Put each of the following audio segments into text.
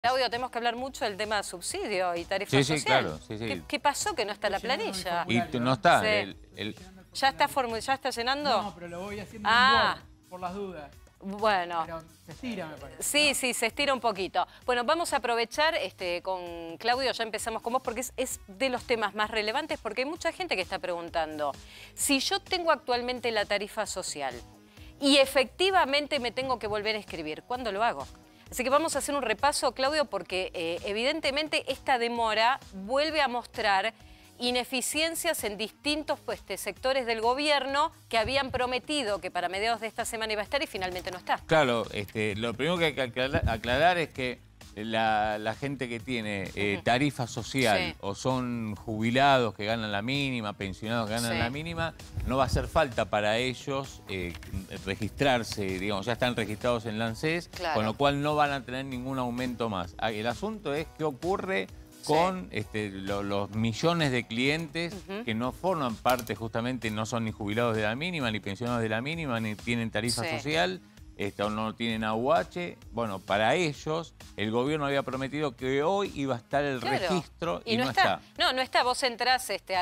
Claudio, tenemos que hablar mucho del tema de subsidio y tarifa social. Sí, claro. Sí. ¿Qué pasó que no está la planilla? Y no está. Sí. ¿Ya está llenando? No, pero lo voy haciendo en Word, por las dudas. Bueno. Pero se estira, me parece. Sí, sí, se estira un poquito. Bueno, vamos a aprovechar con Claudio, ya empezamos con vos, porque es de los temas más relevantes, porque hay mucha gente que está preguntando, si yo tengo actualmente la tarifa social y efectivamente me tengo que volver a inscribir, ¿cuándo lo hago? Así que vamos a hacer un repaso, Claudio, porque evidentemente esta demora vuelve a mostrar ineficiencias en distintos sectores del gobierno que habían prometido que para mediados de esta semana iba a estar y finalmente no está. Claro, lo primero que hay que aclarar es que la gente que tiene tarifa social o son jubilados que ganan la mínima, pensionados que ganan la mínima, no va a hacer falta para ellos registrarse, digamos, ya están registrados en la ANSES, con lo cual no van a tener ningún aumento más. El asunto es qué ocurre con los millones de clientes que no forman parte justamente, no son ni jubilados de la mínima, ni pensionados de la mínima, ni tienen tarifa social, o no tienen AUH. Bueno, para ellos el gobierno había prometido que hoy iba a estar el registro y no está. No está. Vos entrás a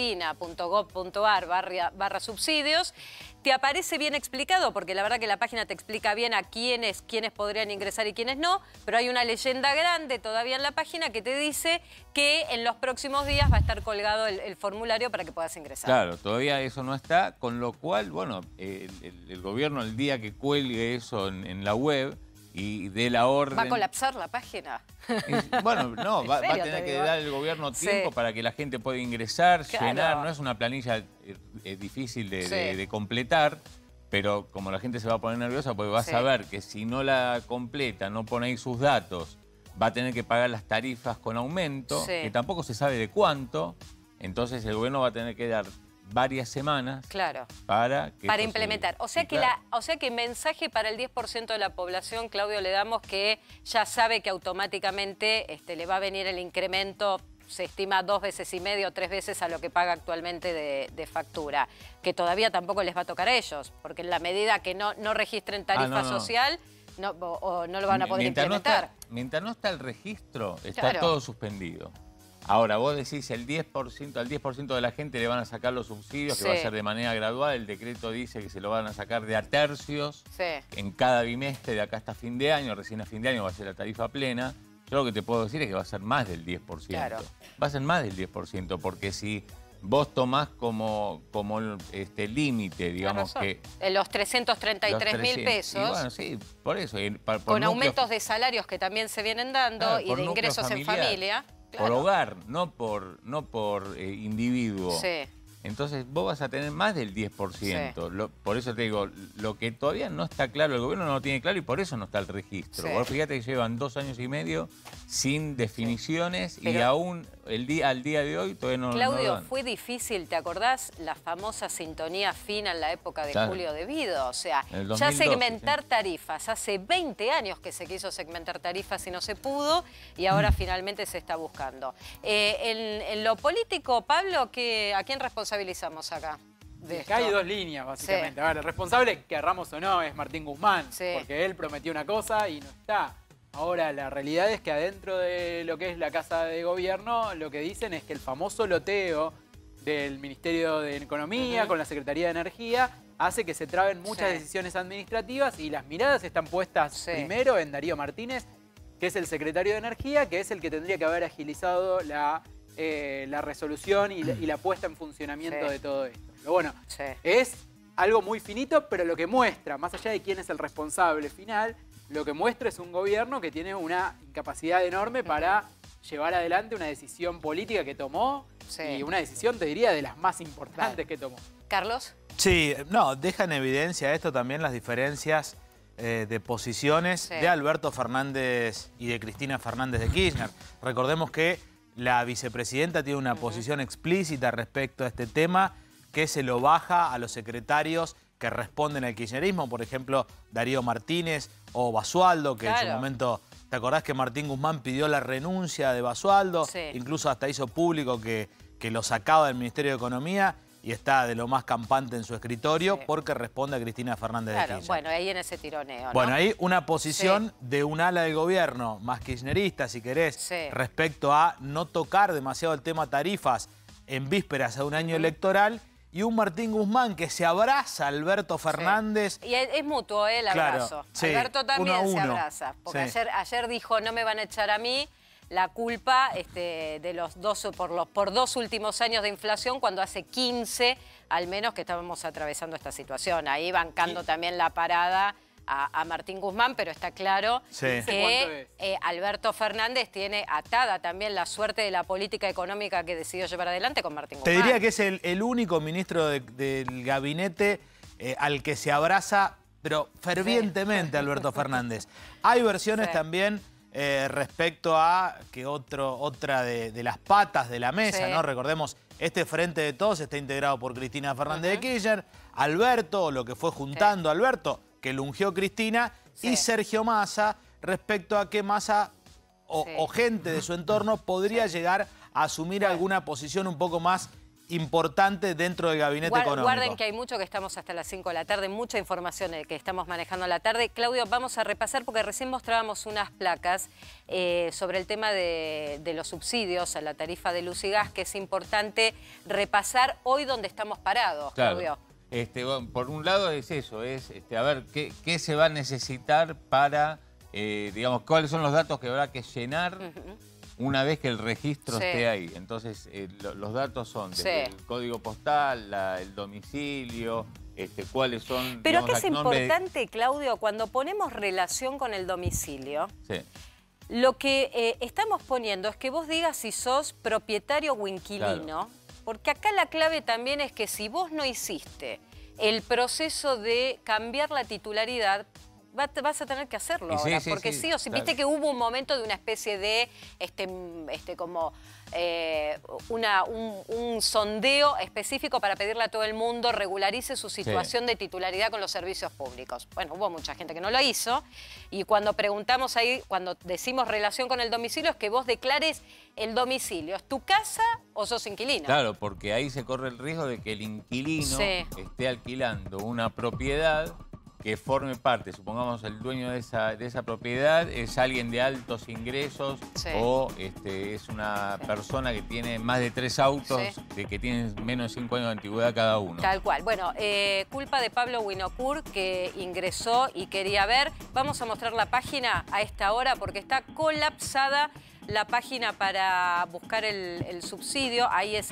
argentina.gov.ar/subsidios, te aparece bien explicado, porque la verdad que la página te explica bien a quiénes podrían ingresar y quiénes no, pero hay una leyenda grande todavía en la página que te dice que en los próximos días va a estar colgado el formulario para que puedas ingresar. Claro, todavía eso no está, con lo cual, bueno, el gobierno el día que cuelgue eso en la web y dé la orden... ¿Va a colapsar la página? Bueno, no, va a tener que dar el gobierno tiempo para que la gente pueda ingresar, llenar. No es una planilla difícil de completar, pero como la gente se va a poner nerviosa, pues va a saber que si no la completa, no pone ahí sus datos, va a tener que pagar las tarifas con aumento, que tampoco se sabe de cuánto, entonces el gobierno va a tener que dar varias semanas para implementar. O sea que mensaje para el 10% de la población, Claudio, le damos que ya sabe que automáticamente le va a venir el incremento, se estima 2,5 veces o 3 veces a lo que paga actualmente de factura, que todavía tampoco les va a tocar a ellos, porque en la medida que no registren tarifa social, no lo van a poder implementar. Mientras no está el registro, está todo suspendido. Ahora, vos decís al 10% de la gente le van a sacar los subsidios, que va a ser de manera gradual. El decreto dice que se lo van a sacar de a tercios en cada bimestre de acá hasta fin de año. Recién a fin de año va a ser la tarifa plena. Yo lo que te puedo decir es que va a ser más del 10%. Va a ser más del 10%, porque si vos tomás como límite, digamos que... Los 333.000 pesos. Y bueno, sí, por eso. Con aumentos de salarios que también se vienen dando y de ingresos en familia. Por hogar, no por individuo. Entonces vos vas a tener más del 10%. Por eso te digo, lo que todavía no está claro, el gobierno no lo tiene claro y por eso no está el registro. Vos fíjate que llevan 2 años y medio sin definiciones y aún al día de hoy todavía no Claudio, lo dan. fue difícil, ¿te acordás? La famosa sintonía fina en la época de Julio Devido. O sea, 2012, ya segmentar tarifas. Hace 20 años que se quiso segmentar tarifas y no se pudo y ahora finalmente se está buscando. En lo político, Pablo, ¿a quién responsabilizamos acá? Acá hay 2 líneas, básicamente. A ver, el responsable, querramos o no, es Martín Guzmán, porque él prometió una cosa y no está. Ahora, la realidad es que adentro de lo que es la Casa de Gobierno, lo que dicen es que el famoso loteo del Ministerio de Economía con la Secretaría de Energía hace que se traben muchas decisiones administrativas y las miradas están puestas primero en Darío Martínez, que es el secretario de Energía, que es el que tendría que haber agilizado la resolución y la puesta en funcionamiento de todo esto. Pero bueno, es algo muy finito, pero lo que muestra, más allá de quién es el responsable final, lo que muestra es un gobierno que tiene una incapacidad enorme para llevar adelante una decisión política que tomó y una decisión, te diría, de las más importantes que tomó. ¿Carlos? Sí, no, deja en evidencia esto también las diferencias de posiciones de Alberto Fernández y de Cristina Fernández de Kirchner. Recordemos que la vicepresidenta tiene una posición explícita respecto a este tema que se lo baja a los secretarios que responden al kirchnerismo, por ejemplo, Darío Martínez o Basualdo, que en su momento, ¿te acordás que Martín Guzmán pidió la renuncia de Basualdo? Incluso hasta hizo público que lo sacaba del Ministerio de Economía. y está de lo más campante en su escritorio porque responde a Cristina Fernández de Kirchner. Bueno, ahí en ese tironeo, ¿no? Bueno, ahí una posición de un ala del gobierno, más kirchnerista, si querés, respecto a no tocar demasiado el tema tarifas en vísperas de un año electoral, y un Martín Guzmán que se abraza a Alberto Fernández. Y es mutuo el abrazo. Claro, Alberto también 1 a 1. se abraza. Porque ayer dijo, no me van a echar a mí la culpa de los por 2 últimos años de inflación, cuando hace 15 al menos que estábamos atravesando esta situación. Ahí bancando también la parada a Martín Guzmán, pero está claro que Alberto Fernández tiene atada también la suerte de la política económica que decidió llevar adelante con Martín Guzmán. Te diría que es el único ministro del gabinete al que se abraza, pero fervientemente, Alberto Fernández. Hay versiones también respecto a que otra de las patas de la mesa, ¿no? Recordemos, este Frente de Todos está integrado por Cristina Fernández de Kirchner, Alberto, lo que fue juntando Alberto, que lo ungió Cristina, y Sergio Massa, respecto a que Massa o gente de su entorno podría llegar a asumir alguna posición un poco más importante dentro del gabinete económico. Guarden que hay mucho, que estamos hasta las 5 de la tarde, mucha información que estamos manejando a la tarde. Claudio, vamos a repasar porque recién mostrábamos unas placas sobre el tema de los subsidios a la tarifa de luz y gas, que es importante repasar hoy donde estamos parados, Claudio. Bueno, por un lado es eso, a ver qué se va a necesitar para, digamos, cuáles son los datos que habrá que llenar una vez que el registro esté ahí. Entonces, los datos son desde el código postal, el domicilio, cuáles son... Pero acá es importante, Claudio, cuando ponemos relación con el domicilio, lo que estamos poniendo es que vos digas si sos propietario o inquilino, porque acá la clave también es que si vos no hiciste el proceso de cambiar la titularidad, vas a tener que hacerlo ahora, porque sí o sí, viste que hubo un momento de una especie de un sondeo específico para pedirle a todo el mundo regularice su situación de titularidad con los servicios públicos. Bueno, hubo mucha gente que no lo hizo, y cuando preguntamos ahí, cuando decimos relación con el domicilio, es que vos declares el domicilio. ¿Es tu casa o sos inquilino? Claro, porque ahí se corre el riesgo de que el inquilino esté alquilando una propiedad que forme parte, supongamos el dueño de esa propiedad es alguien de altos ingresos o es una persona que tiene más de 3 autos, de que tienen menos de 5 años de antigüedad cada uno. Tal cual. Bueno, culpa de Pablo Winocur, que ingresó y quería ver. Vamos a mostrar la página a esta hora porque está colapsada la página para buscar el subsidio. Ahí es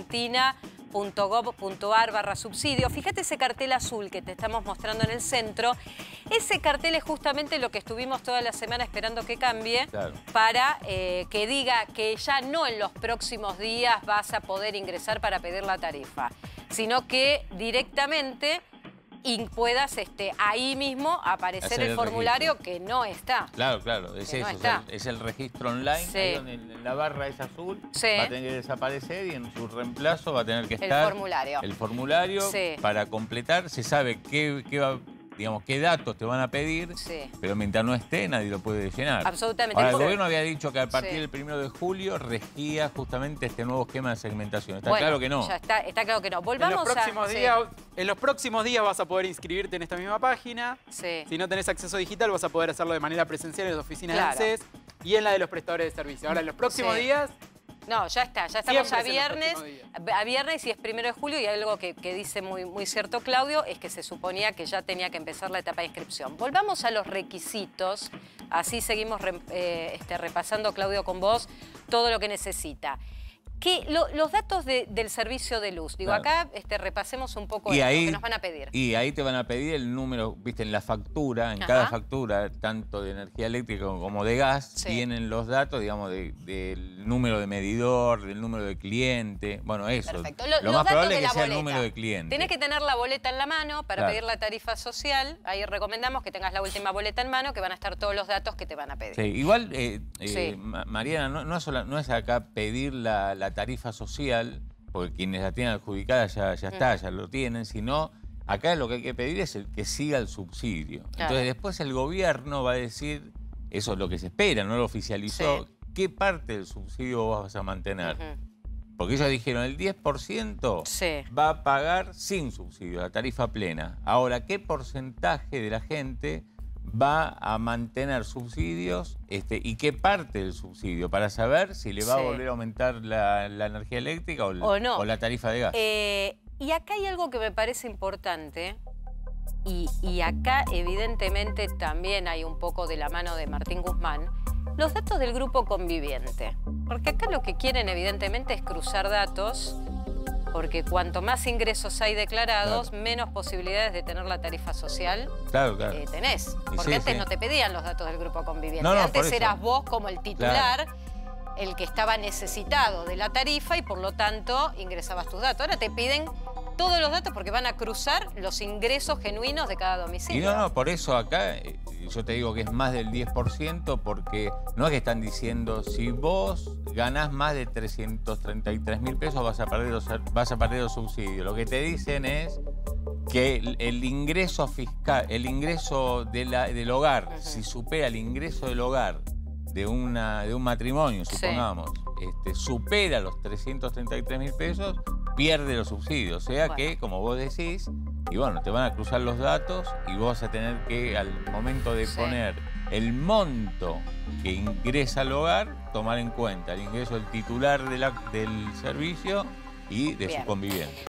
argentina.gov.ar/subsidio. Fíjate ese cartel azul que te estamos mostrando en el centro. Ese cartel es justamente lo que estuvimos toda la semana esperando que cambie para que diga que ya no en los próximos días vas a poder ingresar para pedir la tarifa, sino que directamente puedas ahí mismo aparecer el formulario que no está. Claro, es eso, es el registro online, ahí donde en la barra es azul, va a tener que desaparecer y en su reemplazo va a tener que estar el formulario para completar. Se sabe qué datos te van a pedir, pero mientras no esté nadie lo puede llenar. Absolutamente. Ahora, el gobierno había dicho que a partir del 1 de julio regía justamente este nuevo esquema de segmentación. Está claro que no. Ya está claro que no. Volvamos en los próximos días vas a poder inscribirte en esta misma página. Si no tenés acceso digital vas a poder hacerlo de manera presencial en las oficinas de ANSES y en la de los prestadores de servicio. Ahora, en los próximos días... No, ya estamos a viernes y es 1 de julio, y algo que dice muy cierto Claudio es que se suponía que ya tenía que empezar la etapa de inscripción. Volvamos a los requisitos, así seguimos repasando, Claudio, con vos todo lo que necesita. Los datos del servicio de luz, acá repasemos un poco lo que nos van a pedir. Y ahí te van a pedir el número, viste, en la factura, en cada factura, tanto de energía eléctrica como de gas, tienen los datos, digamos, del número de medidor, del número de cliente, bueno, eso. Perfecto. Lo más probable es que sea el número de cliente. Tenés que tener la boleta en la mano para pedir la tarifa social, ahí recomendamos que tengas la última boleta en mano, que van a estar todos los datos que te van a pedir. Igual, Mariana, no es acá pedir la tarifa social, porque quienes la tienen adjudicada ya lo tienen, sino acá lo que hay que pedir es el que siga el subsidio. Entonces después el gobierno va a decir, eso es lo que se espera, no lo oficializó, qué parte del subsidio vas a mantener. Porque ellos dijeron el 10% va a pagar sin subsidio, la tarifa plena. Ahora, ¿qué porcentaje de la gente va a mantener subsidios y qué parte del subsidio? Para saber si le va a volver a aumentar la energía eléctrica o no, o la tarifa de gas. Y acá hay algo que me parece importante. Y acá, evidentemente, también hay un poco de la mano de Martín Guzmán, los datos del grupo conviviente. Porque acá lo que quieren, evidentemente, es cruzar datos, porque cuanto más ingresos hay declarados, menos posibilidades de tener la tarifa social tenés. Porque antes no te pedían los datos del grupo conviviente. Antes eras vos como el titular, el que estaba necesitado de la tarifa y, por lo tanto, ingresabas tus datos. Ahora te piden todos los datos porque van a cruzar los ingresos genuinos de cada domicilio. Y no, por eso acá yo te digo que es más del 10%, porque no es que están diciendo si vos ganás más de 333.000 pesos vas a perder los subsidios. Lo que te dicen es que el ingreso fiscal, el ingreso del hogar, si supera el ingreso del hogar de un matrimonio, supongamos, supera los 333.000 pesos, pierde los subsidios. O sea que, como vos decís, y bueno, te van a cruzar los datos y vos vas a tener que, al momento de poner el monto que ingresa al hogar, tomar en cuenta el ingreso del titular del servicio y de su conviviente.